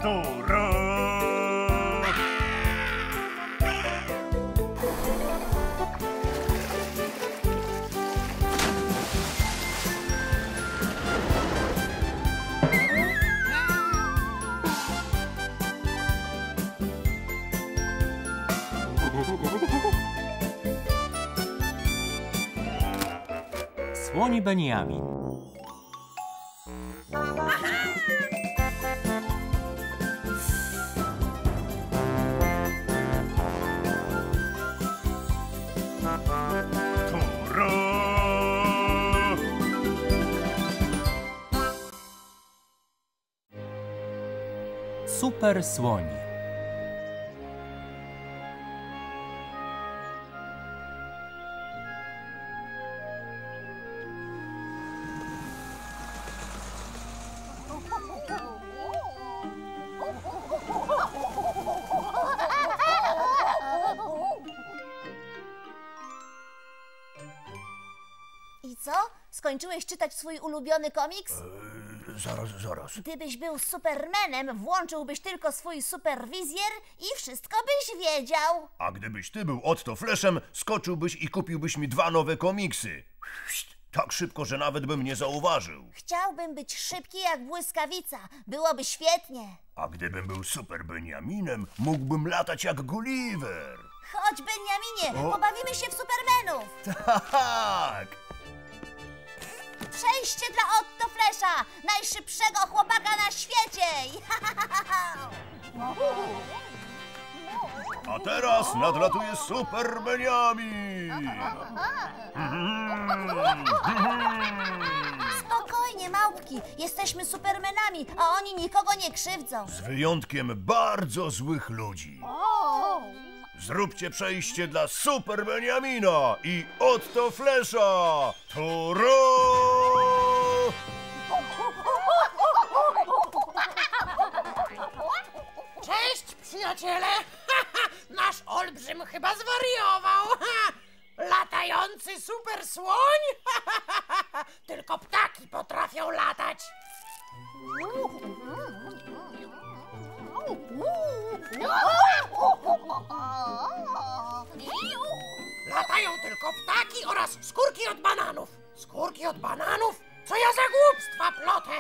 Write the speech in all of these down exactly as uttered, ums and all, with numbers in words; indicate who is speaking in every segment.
Speaker 1: Turu!
Speaker 2: Słoni Beniamin.
Speaker 1: Turu!
Speaker 2: Super słoni.
Speaker 3: I co? Skończyłeś czytać swój ulubiony komiks?
Speaker 1: Eee, zaraz, zaraz.
Speaker 3: Gdybyś był Supermanem, włączyłbyś tylko swój superwizjer i wszystko byś wiedział.
Speaker 1: A gdybyś ty był Otto Flashem, skoczyłbyś i kupiłbyś mi dwa nowe komiksy. Tak szybko, że nawet bym nie zauważył.
Speaker 3: Chciałbym być szybki jak błyskawica. Byłoby świetnie.
Speaker 1: A gdybym był Super Beniaminem, mógłbym latać jak Gulliver.
Speaker 3: Chodź, Beniaminie,
Speaker 1: O.
Speaker 3: pobawimy się w Supermanów.
Speaker 1: Tak!
Speaker 3: Przejście dla Otto Flasha, najszybszego chłopaka na świecie.
Speaker 1: A teraz nadlatuje Super Beniamin!
Speaker 3: Spokojnie, małpki. Jesteśmy Supermanami, a oni nikogo nie krzywdzą.
Speaker 1: Z wyjątkiem bardzo złych ludzi. Zróbcie przejście dla Super Beniamina i Otto Flasha! Turu!
Speaker 4: Cześć, przyjaciele! Nasz olbrzym chyba zwariował! Latający super słoń? Tylko ptaki potrafią latać! Latają tylko ptaki oraz skórki od bananów! Skórki od bananów? Co ja za głupstwa plotę!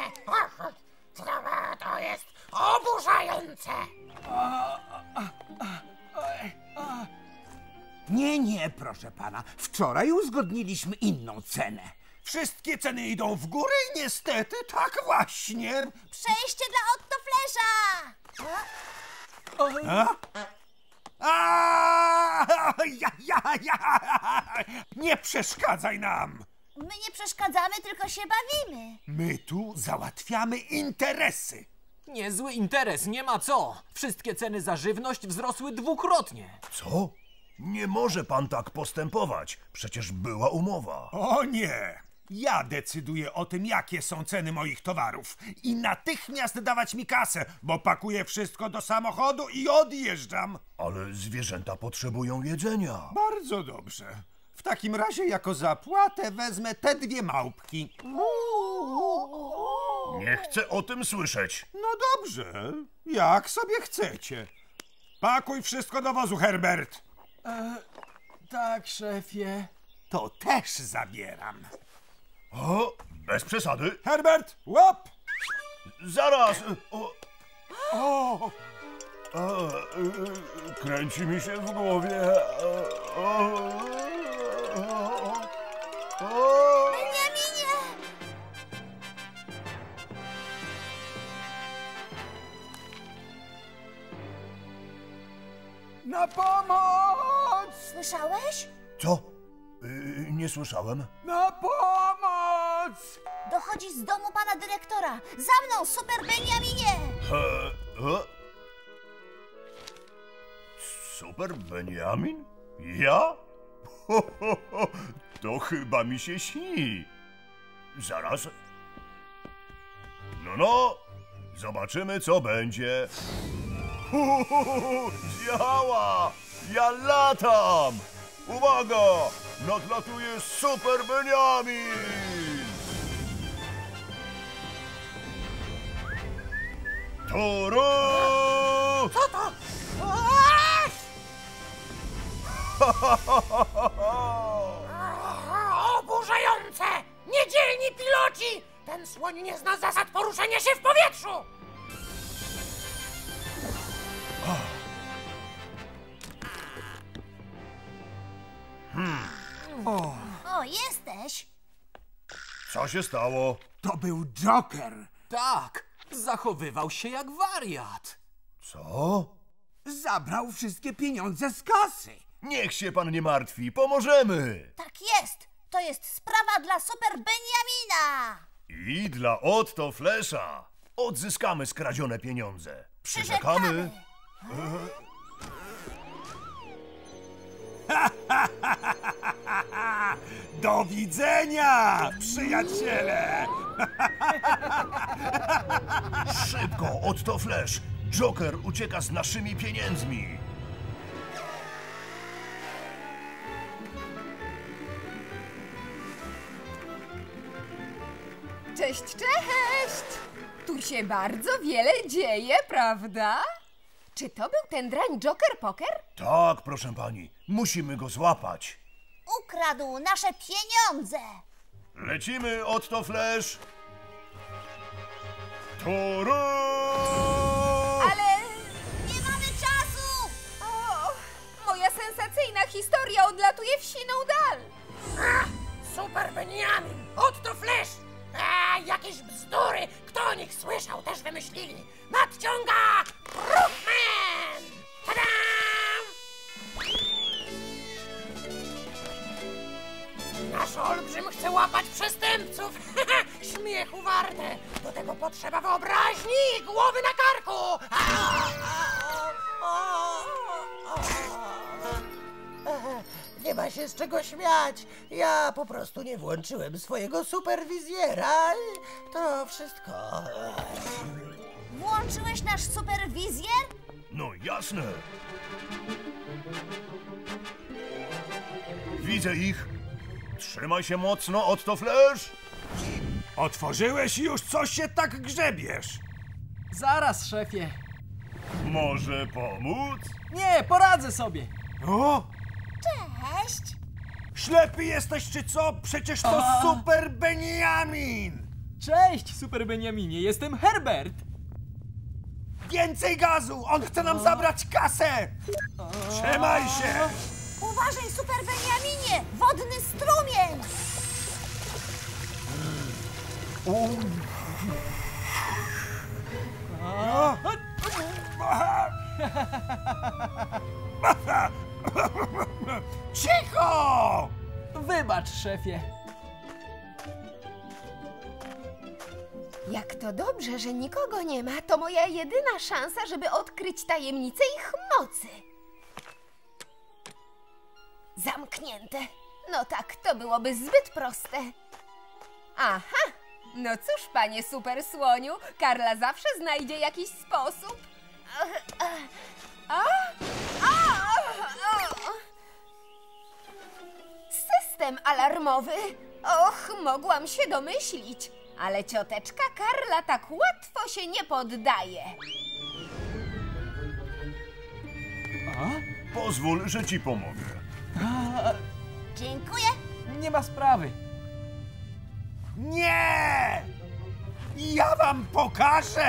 Speaker 4: To jest oburzające!
Speaker 5: Nie, nie, proszę pana. Wczoraj uzgodniliśmy inną cenę. Wszystkie ceny idą w górę i niestety tak właśnie.
Speaker 3: Przejście dla Otto Flasha!
Speaker 5: A? A, ja, ja, ja. Nie przeszkadzaj nam.
Speaker 3: My nie przeszkadzamy, tylko się bawimy.
Speaker 5: My tu załatwiamy interesy.
Speaker 2: Niezły interes, nie ma co. Wszystkie ceny za żywność wzrosły dwukrotnie.
Speaker 1: Co? Nie może pan tak postępować. Przecież była umowa.
Speaker 5: O nie! Ja decyduję o tym, jakie są ceny moich towarów. I natychmiast dawać mi kasę, bo pakuję wszystko do samochodu i odjeżdżam.
Speaker 1: Ale zwierzęta potrzebują jedzenia.
Speaker 5: Bardzo dobrze. W takim razie jako zapłatę wezmę te dwie małpki.
Speaker 1: Nie chcę o tym słyszeć.
Speaker 5: No dobrze, jak sobie chcecie. Pakuj wszystko do wozu, Herbert.
Speaker 2: Tak, szefie.
Speaker 5: To też zabieram.
Speaker 1: O, bez przesady.
Speaker 5: Herbert, łap!
Speaker 1: Zaraz. O,
Speaker 5: O,
Speaker 1: a, y, kręci mi się w głowie. O, o, o.
Speaker 3: Beniaminie!
Speaker 5: na pomoc!
Speaker 3: Słyszałeś?
Speaker 1: Co? Y, nie słyszałem.
Speaker 5: Na pomoc!
Speaker 3: Dochodzi z domu pana dyrektora. Za mną, Super Beniaminie!
Speaker 1: E, e? Super Beniamin? Ja? Ho, ho, ho, to chyba mi się śni. Zaraz. No, no. Zobaczymy, co będzie. Hu, hu, hu, hu, działa! Ja latam! Uwaga! Nadlatuje Super Beniamin! Turu!
Speaker 4: Oburzające! Niedzielni piloci! Ten słoń nie zna zasad poruszania się w powietrzu!
Speaker 3: O, jesteś.
Speaker 1: Co się stało?
Speaker 5: To był Joker.
Speaker 2: Tak, zachowywał się jak wariat.
Speaker 1: Co?
Speaker 5: Zabrał wszystkie pieniądze z kasy.
Speaker 1: Niech się pan nie martwi, pomożemy!
Speaker 3: Tak jest. To jest sprawa dla Super Beniamina.
Speaker 1: I dla Otto Flesza odzyskamy skradzione pieniądze. Przyrzekamy.
Speaker 5: Do widzenia, przyjaciele!
Speaker 1: Szybko, Otto Flash! Joker ucieka z naszymi pieniędzmi!
Speaker 6: Cześć, cześć! Tu się bardzo wiele dzieje, prawda? Czy to był ten drań Joker Poker?
Speaker 1: Tak, proszę pani, musimy go złapać.
Speaker 3: Ukradł nasze pieniądze.
Speaker 1: Lecimy, Otto Flash! Turu!
Speaker 6: Ale...
Speaker 3: Nie mamy czasu.
Speaker 6: O, moja sensacyjna historia odlatuje w siną dal.
Speaker 4: A, Super Beniamin! Otto Flash! A, jakieś bzdury! Kto o nich słyszał, też wymyślili! Nadciąga Rookman! Tadam! Nasz olbrzym chce łapać przestępców! Śmiechu warte! Do tego potrzeba wyobraźni i głowy na karku! A, a, a, a, a. Nie ma się z czego śmiać. Ja po prostu nie włączyłem swojego superwizjera. To wszystko.
Speaker 3: Włączyłeś nasz superwizjer?
Speaker 1: No jasne. Widzę ich. Trzymaj się mocno, Otto Flash.
Speaker 5: Otworzyłeś już, coś się tak grzebiesz?
Speaker 2: Zaraz, szefie.
Speaker 1: Może pomóc?
Speaker 2: Nie, poradzę sobie.
Speaker 5: O,
Speaker 3: Cześć.
Speaker 5: ślepy jesteś czy co? Przecież to
Speaker 2: A.
Speaker 5: Super Beniamin!
Speaker 2: Cześć, Super Beniaminie, jestem Herbert.
Speaker 5: Więcej gazu! On chce nam zabrać kasę! Trzymaj się!
Speaker 3: Uważaj, Super Beniaminie. Wodny strumień.
Speaker 5: Cicho!
Speaker 2: Wybacz, szefie.
Speaker 6: Jak to dobrze, że nikogo nie ma. To moja jedyna szansa, żeby odkryć tajemnicę ich mocy. Zamknięte. No tak, to byłoby zbyt proste. Aha! No cóż, panie super słoniu, Karla zawsze znajdzie jakiś sposób. A? A? A? System alarmowy. Och, mogłam się domyślić. Ale cioteczka Karla tak łatwo się nie poddaje.
Speaker 1: Pozwól, że ci pomogę.
Speaker 3: Dziękuję.
Speaker 2: Nie ma sprawy.
Speaker 5: Nie! Ja wam pokażę!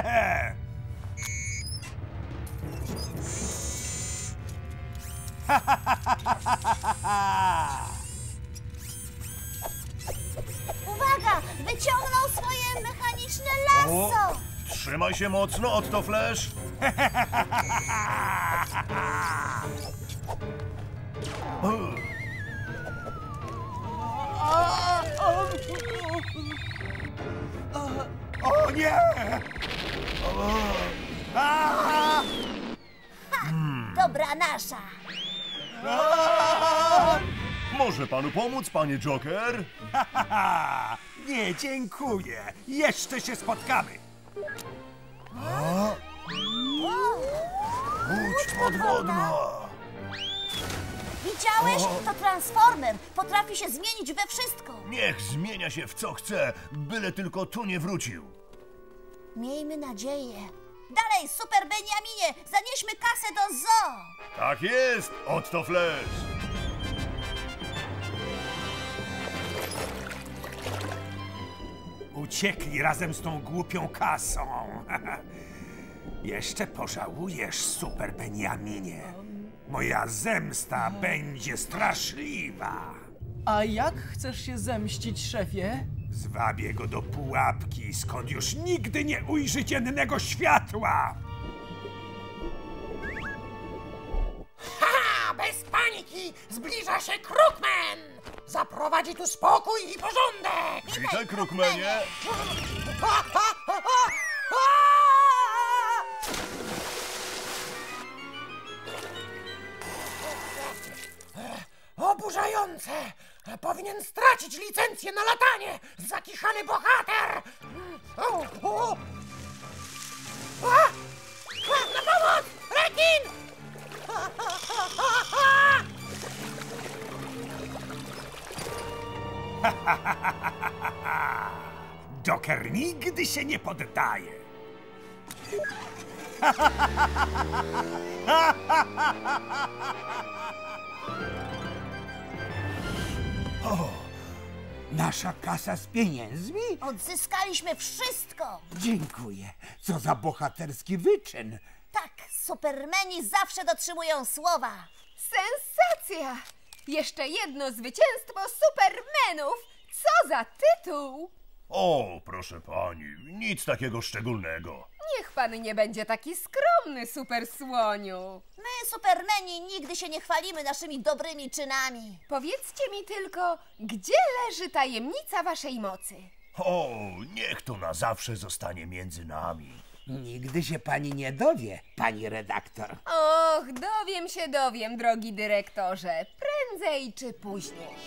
Speaker 3: Uwaga, wyciągnął swoje mechaniczne lasso.
Speaker 1: Trzymaj się mocno, Otto Flash.
Speaker 5: O nie! A!
Speaker 3: Dobra nasza.
Speaker 1: Może panu pomóc, panie Joker?
Speaker 5: Haha! Nie, dziękuję. Jeszcze się spotkamy.
Speaker 1: Łódź podwodna.
Speaker 3: Widziałeś? To transformer. Potrafi się zmienić we wszystko.
Speaker 1: Niech zmienia się w co chce, byle tylko tu nie wrócił.
Speaker 3: Miejmy nadzieję. Dalej, Super Beniaminie, zanieśmy kasę do zoo.
Speaker 1: Tak jest, Otto Flash.
Speaker 5: uciekli razem z tą głupią kasą. Jeszcze pożałujesz, Super Beniaminie. Moja zemsta będzie straszliwa.
Speaker 7: A jak chcesz się zemścić, szefie?
Speaker 5: Zwabię go do pułapki, skąd już nigdy nie ujrzy dziennego światła.
Speaker 4: Ha! Bez paniki! Zbliża się Krukman! Zaprowadzi tu spokój i porządek!
Speaker 1: Witaj, Krukmenie.
Speaker 4: Ha, ha, ha, ha! Ha! Oburzające! Powinien stracić licencję na latanie! Zakichany bohater! O, o. A! A, na pomoc! Rekin! Ha, ha, ha, ha, ha!
Speaker 5: Joker nigdy się nie poddaje.
Speaker 8: Nasza kasa z pieniędzmi?
Speaker 3: Odzyskaliśmy wszystko!
Speaker 8: Dziękuję. Co za bohaterski wyczyn.
Speaker 3: Tak, supermeni zawsze dotrzymują słowa.
Speaker 6: Sensacja! Jeszcze jedno zwycięstwo supermenów! Co za tytuł!
Speaker 1: O, proszę pani, nic takiego szczególnego.
Speaker 6: Niech pan nie będzie taki skromny, super słoniu.
Speaker 3: My, supermeni, nigdy się nie chwalimy naszymi dobrymi czynami.
Speaker 6: Powiedzcie mi tylko, gdzie leży tajemnica waszej mocy?
Speaker 1: O, niech to na zawsze zostanie między nami.
Speaker 8: Nigdy się pani nie dowie, pani redaktor.
Speaker 6: Och, dowiem się, dowiem, drogi dyrektorze. Prędzej czy później.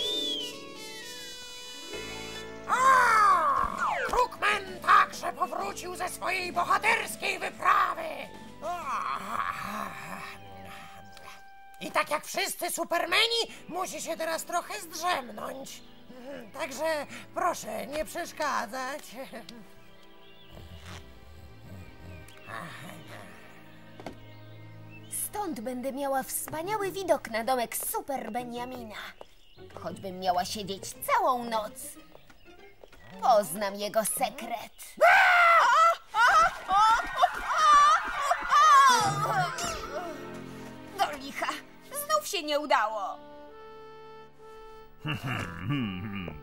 Speaker 4: A! Krukman także powrócił ze swojej bohaterskiej wyprawy. I tak jak wszyscy supermeni, musi się teraz trochę zdrzemnąć. Także proszę nie przeszkadzać.
Speaker 6: Stąd będę miała wspaniały widok na domek Super Beniamina. Choćbym miała siedzieć całą noc. Poznam jego sekret. Do licha, znów się nie udało.
Speaker 3: Hmm,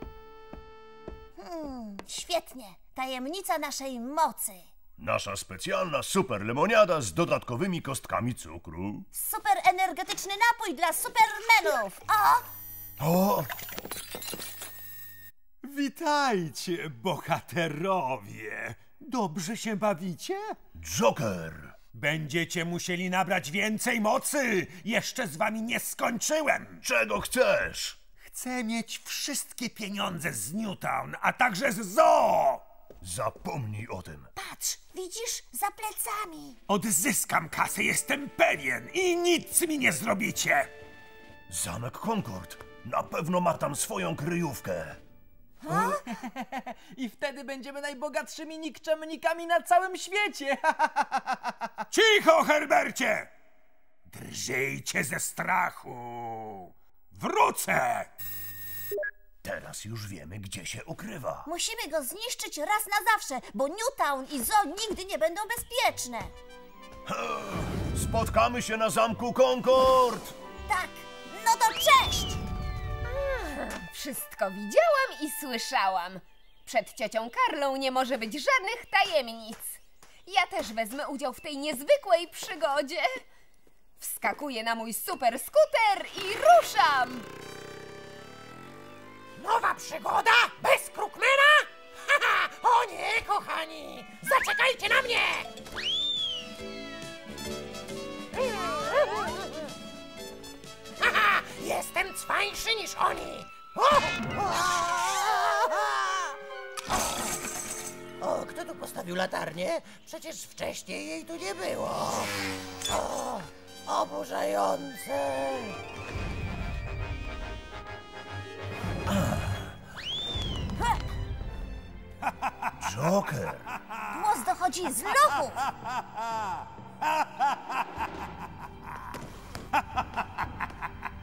Speaker 3: świetnie. Tajemnica naszej mocy.
Speaker 1: Nasza specjalna super lemoniada z dodatkowymi kostkami cukru.
Speaker 3: Super energetyczny napój dla supermenów. O!
Speaker 1: O,
Speaker 5: Witajcie, bohaterowie. Dobrze się bawicie?
Speaker 1: Joker!
Speaker 5: Będziecie musieli nabrać więcej mocy. Jeszcze z wami nie skończyłem.
Speaker 1: Czego chcesz?
Speaker 5: Chcę mieć wszystkie pieniądze z Newtown, a także z zoo.
Speaker 1: Zapomnij o tym.
Speaker 3: Patrz, widzisz? Za plecami.
Speaker 5: Odzyskam kasę, jestem pewien i nic mi nie zrobicie.
Speaker 1: Zamek Concord na pewno ma tam swoją kryjówkę.
Speaker 7: I wtedy będziemy najbogatszymi nikczemnikami na całym świecie.
Speaker 5: Cicho, Herbercie! Drżyjcie ze strachu. Wrócę!
Speaker 1: Teraz już wiemy, gdzie się ukrywa.
Speaker 3: Musimy go zniszczyć raz na zawsze, bo Newtown i zoo nigdy nie będą bezpieczne.
Speaker 1: Spotkamy się na zamku Concord!
Speaker 3: Tak, no to cześć!
Speaker 6: Wszystko widziałam i słyszałam. Przed ciocią Karlą nie może być żadnych tajemnic. Ja też wezmę udział w tej niezwykłej przygodzie. Wskakuję na mój super skuter i ruszam!
Speaker 4: Nowa przygoda bez Krukmana? Haha, o nie, kochani! Zaczekajcie na mnie! Haha, jestem cwańszy niż oni! O, o, kto tu postawił latarnię? Przecież wcześniej jej tu nie było. O, oburzające!
Speaker 1: Joker!
Speaker 3: Głos dochodzi z lochów.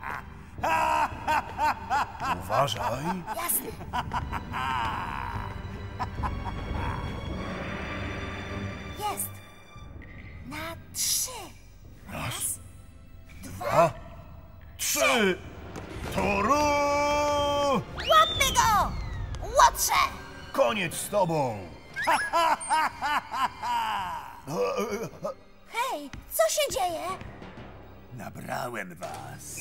Speaker 1: Uważaj!
Speaker 3: Jasne. Jest. Na trzy.
Speaker 1: Raz, dwa, trzy. Toru!
Speaker 3: Łapmy go! Łotrze!
Speaker 1: Koniec z tobą!
Speaker 3: Hej, co się dzieje?
Speaker 5: Nabrałem was.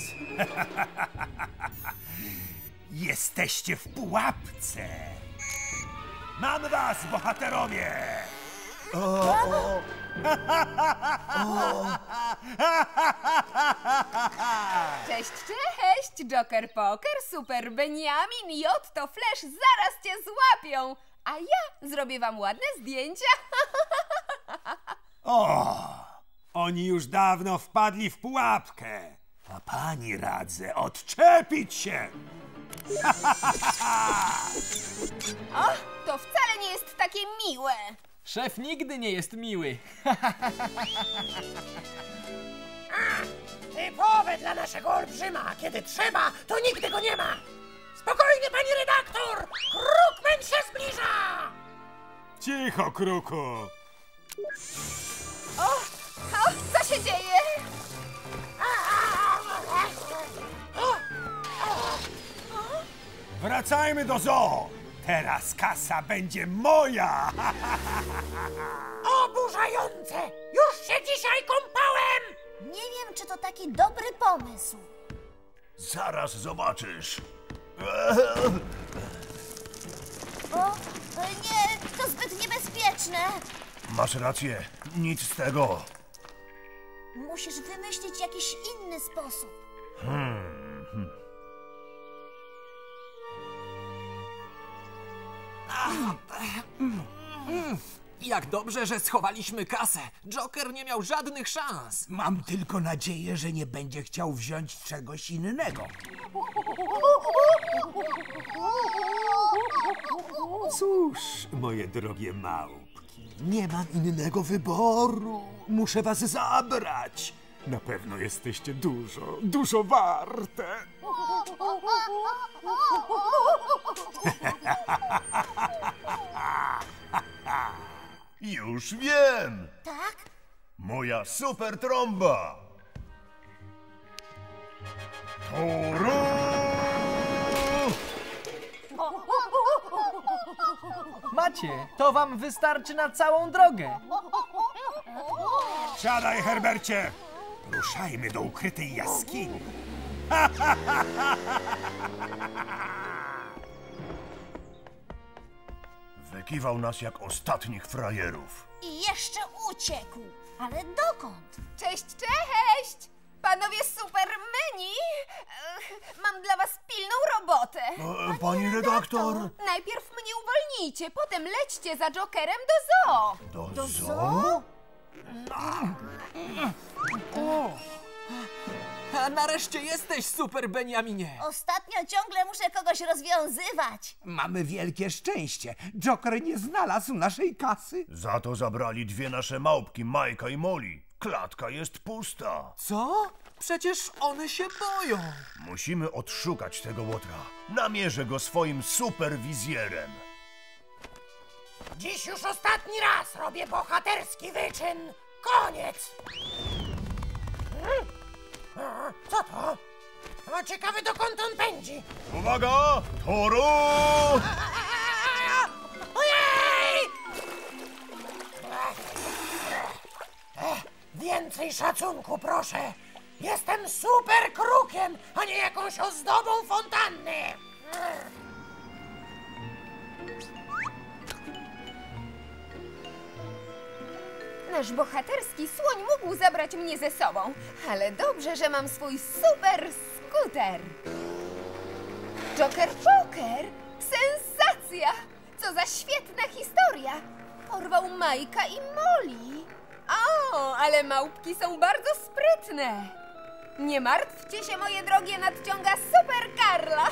Speaker 5: Jesteście w pułapce. Mam was, bohaterowie!
Speaker 6: Cześć, cześć! Joker Poker, Super Beniamin i Otto Flash zaraz cię złapią! A ja zrobię wam ładne zdjęcia.
Speaker 5: O, oni już dawno wpadli w pułapkę. A pani radzę odczepić się.
Speaker 6: O, to wcale nie jest takie miłe.
Speaker 2: Szef nigdy nie jest miły.
Speaker 4: Typowe dla naszego olbrzyma. Kiedy trzeba, to nigdy go nie ma. Spokojnie, pani redaktor! Krukman się zbliża!
Speaker 5: Cicho, Kruku.
Speaker 6: O, o, co się dzieje?
Speaker 5: Wracajmy do zoo. Teraz kasa będzie moja.
Speaker 4: Oburzające! Już się dzisiaj kąpałem!
Speaker 3: Nie wiem, czy to taki dobry pomysł.
Speaker 1: Zaraz zobaczysz.
Speaker 3: O, nie, to zbyt niebezpieczne.
Speaker 1: Masz rację, nic z tego.
Speaker 3: Musisz wymyślić jakiś inny sposób.
Speaker 2: Jak dobrze, że schowaliśmy kasę. Joker nie miał żadnych szans.
Speaker 8: Mam tylko nadzieję, że nie będzie chciał wziąć czegoś innego.
Speaker 5: Cóż, moje drogie małpki, nie mam innego wyboru. Muszę was zabrać. Na pewno jesteście dużo, dużo warte.
Speaker 1: Już wiem!
Speaker 3: Tak?
Speaker 1: Moja super trąba! Toru!
Speaker 7: Macie, to wam wystarczy na całą drogę.
Speaker 5: Siadaj, Herbercie. Ruszajmy do ukrytej jaskini.
Speaker 1: Wykiwał nas jak ostatnich frajerów.
Speaker 3: I jeszcze uciekł. Ale dokąd?
Speaker 6: Cześć, cześć! Panowie Supermeni! Ech, mam dla was pilną robotę.
Speaker 1: E, pani redaktor?
Speaker 6: Najpierw mnie uwolnijcie, potem lećcie za Jokerem do zoo.
Speaker 1: Do,
Speaker 3: Do
Speaker 1: zoo?
Speaker 3: zoo?
Speaker 2: A nareszcie jesteś, Super Beniaminie.
Speaker 3: Ostatnio ciągle muszę kogoś rozwiązywać.
Speaker 8: Mamy wielkie szczęście. Joker nie znalazł naszej kasy.
Speaker 1: Za to zabrali dwie nasze małpki, Majka i Molly. Klatka jest pusta.
Speaker 2: Co? Przecież one się boją.
Speaker 1: Musimy odszukać tego łotra. Namierzę go swoim superwizjerem.
Speaker 4: Dziś już ostatni raz robię bohaterski wyczyn. Koniec! Hmm? O, co to? O, ciekawy, dokąd on pędzi.
Speaker 1: Uwaga! Toru!
Speaker 4: Ojej! Ech, więcej szacunku, proszę. Jestem super krukiem, a nie jakąś ozdobą fontanny.
Speaker 6: Nasz bohaterski słoń mógł zabrać mnie ze sobą, ale dobrze, że mam swój super skuter. Joker Poker! Sensacja! Co za świetna historia! Porwał Majka i Molly. O, ale małpki są bardzo sprytne. Nie martwcie się, moje drogie, nadciąga Super Karla.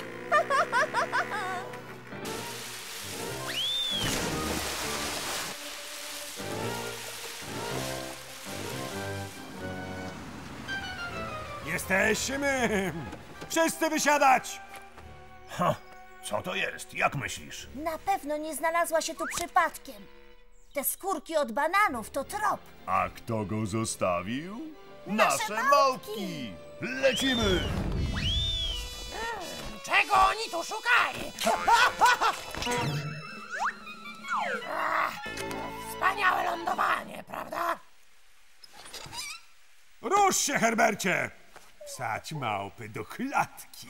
Speaker 5: Jesteśmy! Wszyscy wysiadać!
Speaker 1: Ha! Co to jest? Jak myślisz?
Speaker 3: Na pewno nie znalazła się tu przypadkiem. Te skórki od bananów to trop.
Speaker 1: A kto go zostawił?
Speaker 3: Nasze małpki!
Speaker 1: Lecimy!
Speaker 4: Czego oni tu szukali? Ach, Wspaniałe lądowanie, prawda?
Speaker 5: Rusz się, Herbercie! Wsadź małpy do klatki.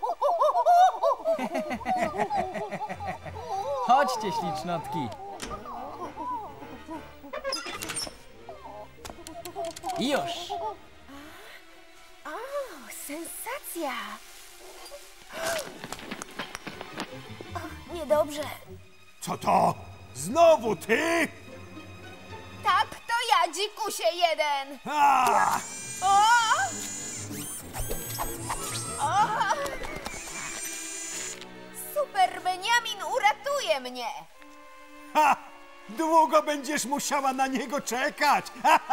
Speaker 7: Chodźcie, ślicznotki. Już.
Speaker 6: O, sensacja!
Speaker 3: Niedobrze.
Speaker 5: Co to? Znowu ty?
Speaker 6: Tak, to ja, dzikusie jeden!
Speaker 5: A!
Speaker 6: O! O! Super Beniamin uratuje mnie!
Speaker 5: Ha! Długo będziesz musiała na niego czekać!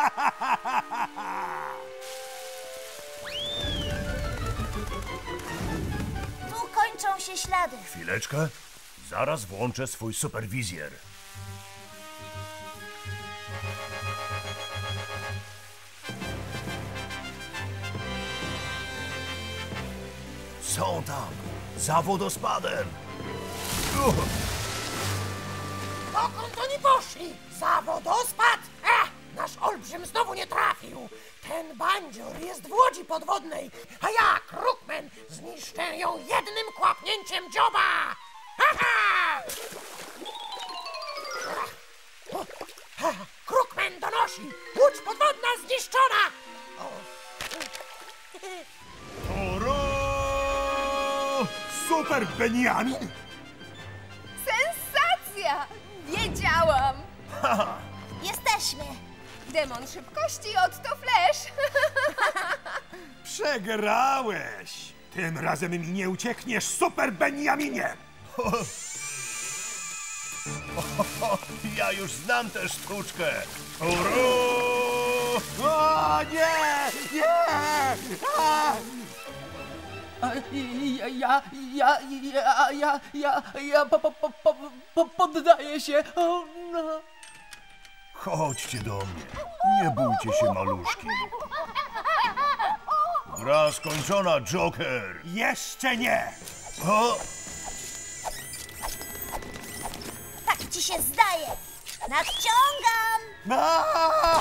Speaker 3: Tu kończą się ślady.
Speaker 1: Chwileczkę. Zaraz włączę swój superwizjer. Są tam. Za wodospadem. Uch.
Speaker 4: Dokąd oni poszli? Za wodospad? Ech, nasz olbrzym znowu nie trafił. Ten bandzior jest w łodzi podwodnej, a ja, Krukman, zniszczę ją jednym kłapnięciem dzioba! Ha, ha! O, ha, Krukman donosi! Łódź podwodna zniszczona! O.
Speaker 1: Uro!
Speaker 5: Super Beniamin!
Speaker 6: Sensacja! Wiedziałam!
Speaker 3: Jesteśmy.
Speaker 6: Demon szybkości Otto Flash!
Speaker 5: Przegrałeś! Tym razem mi nie uciekniesz, Super Beniaminie!
Speaker 1: Ja już znam tę sztuczkę. Uro!
Speaker 5: O nie! Nie! A!
Speaker 7: A, Ja, ja, ja, ja, ja, ja, ja po, po, po, po, po, poddaję się. O, no.
Speaker 1: Chodźcie do mnie. Nie bójcie się, maluszki. Gra skończona, Joker.
Speaker 5: Jeszcze nie!
Speaker 1: O!
Speaker 3: Tak ci się zdaje. Nadciągam.
Speaker 5: A!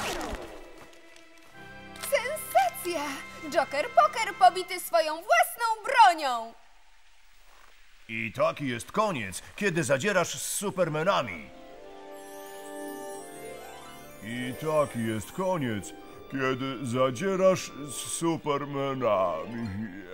Speaker 6: Sensacja! Joker Poker pobity swoją własną bronią!
Speaker 1: I taki jest koniec, kiedy zadzierasz z Supermanami. I taki jest koniec, kiedy zadzierasz z Supermanami.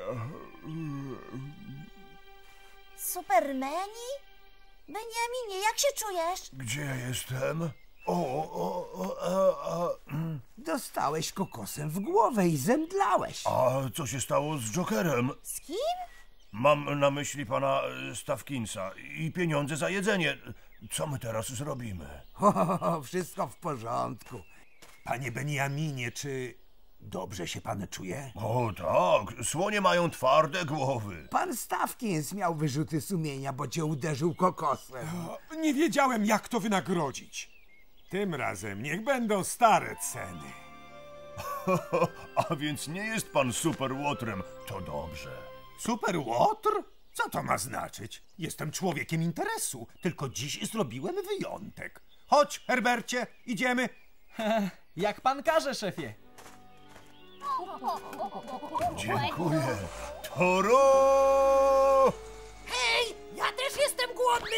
Speaker 3: Supermani? Beniaminie, jak się czujesz?
Speaker 1: Gdzie jestem? O, o, o, a, a, mm.
Speaker 8: Dostałeś kokosem w głowę i zemdlałeś.
Speaker 1: a co się stało z Jokerem?
Speaker 3: Z kim?
Speaker 1: Mam na myśli pana e, Stawkinsa i pieniądze za jedzenie. Co my teraz zrobimy?
Speaker 8: O, wszystko w porządku.
Speaker 5: Panie Beniaminie, czy dobrze się pan czuje?
Speaker 1: O tak, słonie mają twarde głowy.
Speaker 8: Pan Stawkins miał wyrzuty sumienia, bo cię uderzył kokosem.
Speaker 5: O, nie wiedziałem, jak to wynagrodzić. Tym razem niech będą stare ceny.
Speaker 1: A więc nie jest pan superłotrem, to dobrze.
Speaker 5: Super łotr? Co to ma znaczyć? Jestem człowiekiem interesu, tylko dziś zrobiłem wyjątek. Chodź, Herbercie, idziemy.
Speaker 7: Jak pan każe, szefie.
Speaker 1: Dziękuję. Toro!
Speaker 4: Hej, ja też jestem głodny!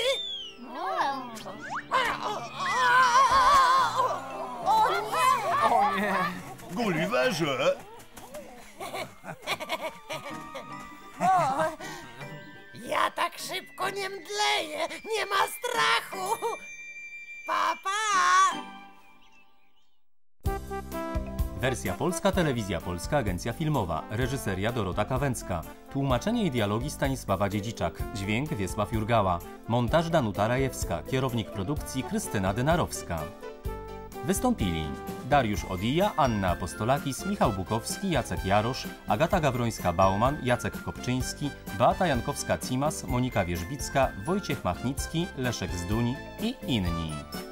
Speaker 3: O nie!
Speaker 7: O nie.
Speaker 1: Gulliverze!
Speaker 4: Ja tak szybko nie mdleję, nie ma strachu! Pa, pa!
Speaker 9: Wersja polska, telewizja polska, agencja filmowa, reżyseria Dorota Kawęcka, tłumaczenie i dialogi Stanisława Dziedziczak, dźwięk Wiesław Jurgała, montaż Danuta Rajewska, kierownik produkcji Krystyna Dynarowska. Wystąpili Dariusz Odija, Anna Apostolakis, Michał Bukowski, Jacek Jarosz, Agata Gawrońska-Bauman, Jacek Kopczyński, Beata Jankowska-Cimas, Monika Wierzbicka, Wojciech Machnicki, Leszek Zduń i inni.